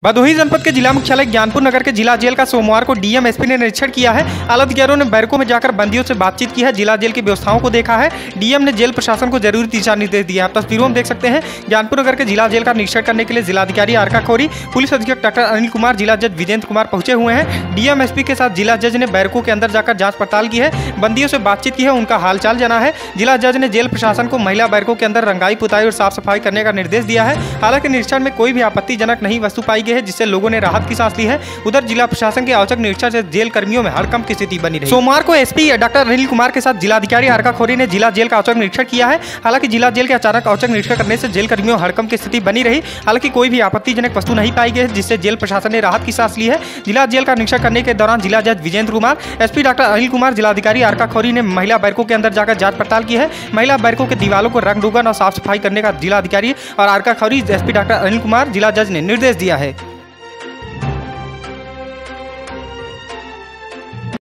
भदोही जनपद के जिला मुख्यालय ज्ञानपुर नगर के जिला जेल का सोमवार को डीएम एसपी ने निरीक्षण किया है। आलाधिकारियों ने बैरकों में जाकर बंदियों से बातचीत की है, जिला जेल की व्यवस्थाओं को देखा है। डीएम ने जेल प्रशासन को जरूरी दिशा निर्देश दिया। आप तस्वीरों में देख सकते हैं ज्ञानपुर नगर के जिला जेल का निरीक्षण करने के लिए जिलाधिकारी आरका खौरी, पुलिस अधीक्षक डॉक्टर अनिल कुमार, जिला जज विजेंद्र कुमार पहुंचे हुए हैं। डीएम एसपी के साथ जिला जज ने बैरकों के अंदर जाकर जाँच पड़ताल की है, बंदियों से बातचीत की है, उनका हालचाल जाना है। जिला जज ने जेल प्रशासन को महिला बैरकों के अंदर रंगाई पुताई और साफ सफाई करने का निर्देश दिया है। हालांकि निरीक्षण में कोई भी आपत्तिजनक नहीं वस्तु पाई गई है, जिससे लोगों ने राहत की सांस ली है। उधर जिला प्रशासन के औचक निरीक्षण से जेल कर्मियों में हड़कंप की स्थिति बनी रही। सोमवार को एसपी डॉक्टर अनिल कुमार के साथ जिलाधिकारी आरका खौरी ने जिला जेल का औचक निरीक्षण किया है। हालांकि जिला जेल के अचानक औचक निरीक्षण करने से जेल कर्मियों में हड़कंप की स्थिति बनी रही। हालांकि कोई भी आपत्तिजनक वस्तु नहीं पाई गई, जिससे जेल प्रशासन ने राहत की सांस ली है। जिला जेल का निरीक्षण करने के दौरान जिला जज विजेंद्र कुमार, एसपी डॉक्टर अनिल कुमार, जिलाधिकारी आरका खौरी ने महिला बैरकों के अंदर जाकर जांच पड़ताल की है। महिला बैरकों के दीवारों को रंग रोगन और साफ सफाई करने का जिलाधिकारी और आरका खौरी, एसपी डॉक्टर अनिल कुमार, जिला जज ने निर्देश दिया है।